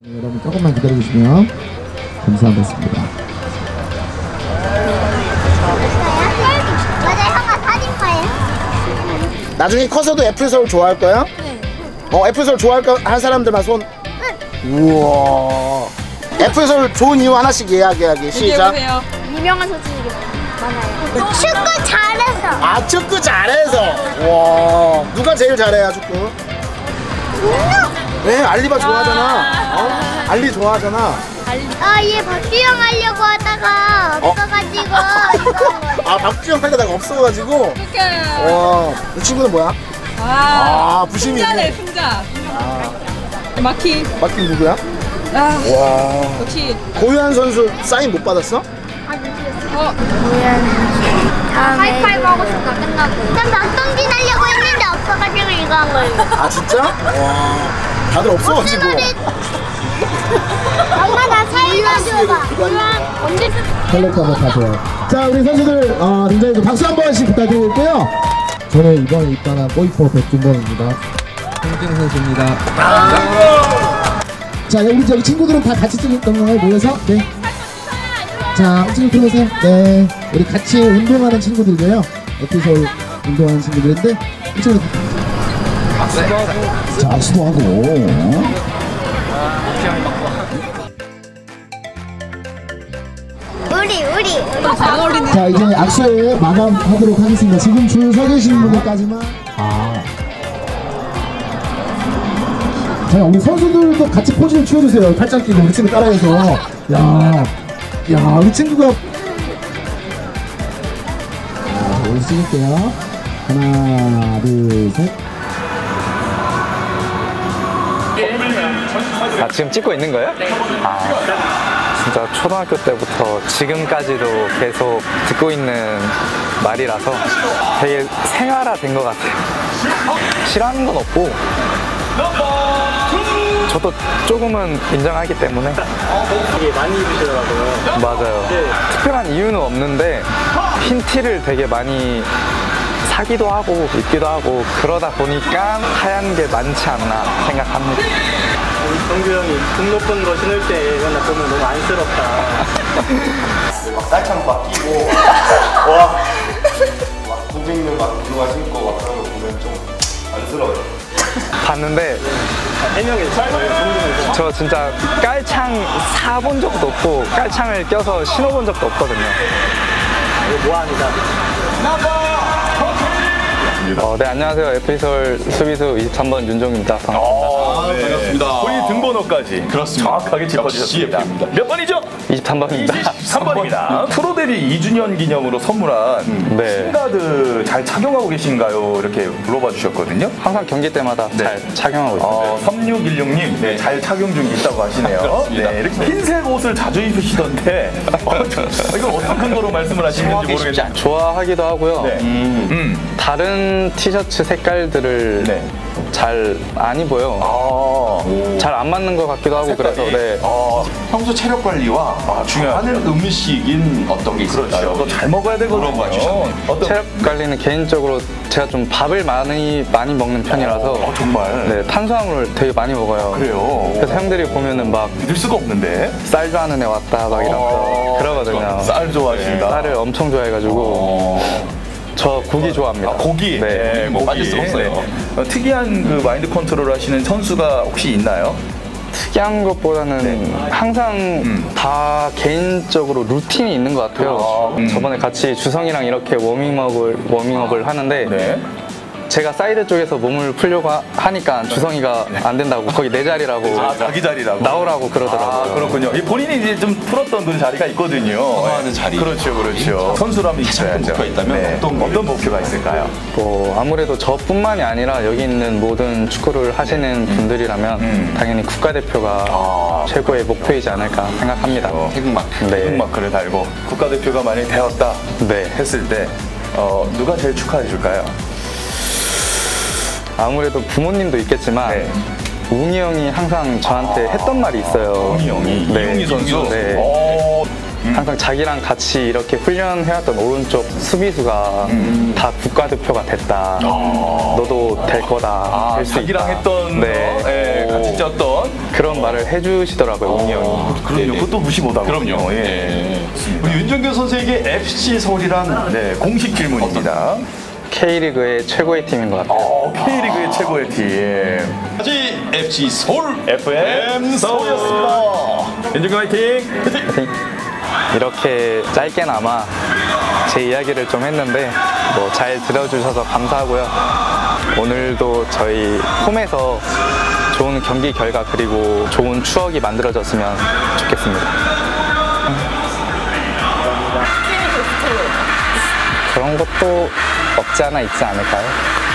여러분 조금만 기다려주시면 감사하겠습니다. 맞아, 형아 사진파예요. 나중에 커서도 애플서울 좋아할 거야? 네. 애플서울 할 사람들만 손. 우와. 애플서울 좋은 이유 하나씩 이야기하기. 시작. 유명한 선수들이 많아요. 축구 잘해서. 아, 축구 잘해서. 와. 누가 제일 잘해요, 축구? 왜? 알리바 좋아하잖아. 알리 좋아하잖아. 얘 박주영 하려고 하다가 없어가지고 이거 한 거예요. 아, 박주영 하려다가 없어가지고. 와. 이 친구는 뭐야? 부심이 있네. 승자. 마키. 마킹 누구야? 와. 역시. 고유한 선수 사인 못 받았어? 하이파이브 하고 싶다 끝나고. 난 박동진 하려고 했는데 없어가지고 이거 한 거예요. 아, 진짜? 와. 다들 없어가지고. 엄마 나 사인 줘봐. 언제 컬렉터 한번 가세요. 자, 우리 선수들 굉장히 박수 한 번씩 부탁드리고요. 저는 이번에 입단한 골키퍼 백준범입니다. 홍준 선수입니다. 자, 우리 저기 친구들은 다 같이 찍은 건가요? 모여서? 네. 자, 친구 들어오세요. 네. 우리 같이 운동하는 친구들이고요. 애플서울 운동하는 친구들인데, 이 친구들. 자, 수고하고. 우리. 잘 어울리는. 자, 이제 악수에 마감하도록 하겠습니다. 지금 줄 서 계신 분들까지만. 자, 우리 선수들도 같이 포즈를 취해주세요. 팔짱 끼고 우리 친구 따라해서. 야, 우리 친구가. 자, 여기 찍을게요. 하나, 둘, 셋. 지금 찍고 있는 거예요? 진짜 초등학교 때부터 지금까지도 계속 듣고 있는 말이라서 되게 생활화된 것 같아요. 싫어하는 건 없고 저도 조금은 인정하기 때문에. 되게 많이 입으시더라고요. 맞아요. 특별한 이유는 없는데 흰 티를 되게 많이 사기도 하고 입기도 하고 그러다 보니까 하얀 게 많지 않나 생각합니다. 동규 형이 등 높은 거 신을 때 맨날 보면 너무 안쓰럽다. 막 깔창 막 끼고 막 900명 막 운동화 신고 막 그런 거 보면 좀 안쓰러워요. 봤는데 해명해. 저 진짜 깔창 사본 적도 없고 깔창을 껴서 신어본 적도 없거든요. 이거 뭐합니다. 네, 안녕하세요. 애플서울 수비수 23번 윤종입니다. 반갑습니다. 네. 반갑습니다. 본인 등번호까지 그렇습니다. 정확하게 짚어주셨습니다. CF입니다. 몇 번이죠? 23번입니다. 23번입니다. 프로 데뷔 2주년 기념으로 선물한 네. 신가드 잘 착용하고 계신가요? 이렇게 물어봐 주셨거든요. 항상 경기 때마다 잘 착용하고 있습니다. 3616님 잘 착용 중에 있다고 하시네요. 네, 이렇게 흰색 옷을 자주 입으시던데 이건 어떤 근거로 말씀을 하시는지 모르겠네요. 좋아하기도 하고요. 네. 다른 티셔츠 색깔들을 네. 잘 안 입어요. 잘 안 맞는 것 같기도 하고 그래서 네. 평소 체력 관리와 중요하죠. 하는 음식인 어떤 게 있을까요? 그렇죠. 또 잘 먹어야 되거든요. 물어봐 주셨네요. 어떤 체력 관리는 개인적으로 제가 좀 밥을 많이 먹는 편이라서 정말 네, 탄수화물을 되게 많이 먹어요. 그래요. 그래서 형들이 보면은 막 믿을 수가 없는데 쌀 좋아하는 애 왔다 막 이러면서 그러거든요. 쌀 좋아하신다. 쌀을 엄청 좋아해가지고 저 고기 좋아합니다. 고기? 네. 뭐 빠질 수 없어요. 네. 특이한 그 마인드 컨트롤 하시는 선수가 혹시 있나요? 특이한 것보다는 항상 다 개인적으로 루틴이 있는 것 같아요. 저번에 같이 주성이랑 이렇게 워밍업을 하는데 네. 제가 사이드 쪽에서 몸을 풀려고 하니까 주성이가 안 된다고 거기 내 자리라고 자기 자리라고 나오라고 그러더라고요. 그렇군요. 본인이 이제 좀 풀었던 그 자리가 있거든요. 선호하는 자리. 그렇죠. 선수라면 있어야죠. 목표가 있다면 어떤 목표가 있을까요? 뭐 아무래도 저뿐만이 아니라 여기 있는 모든 축구를 하시는 분들이라면 당연히 국가대표가 최고의 목표이지 않을까 생각합니다. 태극마크. 네. 태극마크를 달고 국가대표가 만약에 되었다 네. 했을 때 누가 제일 축하해 줄까요? 아무래도 부모님도 있겠지만 네. 웅이 형이 항상 저한테 했던 말이 있어요. 웅이 형이? 네. 이웅이 선수? 네. 항상 자기랑 같이 이렇게 훈련해왔던 오른쪽 수비수가 다 국가대표가 됐다. 너도 될 거다. 될 수 자기랑 있다. 했던 네. 거, 같이 진짜 어떤 그런 말을 해주시더라고요, 웅이 형이. 그럼요. 그것도 무시 못하고. 그럼요. 예. 우리 윤정규 선수에게 FC 서울이란 공식 질문입니다. K리그의 최고의 팀인 것 같아요. K리그의 최고의 팀. 아직 FC 서울 FM 서울이었습니다. 윤정규 화이팅! 이렇게 짧게나마 제 이야기를 좀 했는데 뭐 잘 들어주셔서 감사하고요. 오늘도 저희 홈에서 좋은 경기 결과 그리고 좋은 추억이 만들어졌으면 좋겠습니다. 그런 것도 없지 않아 있지 않을까요?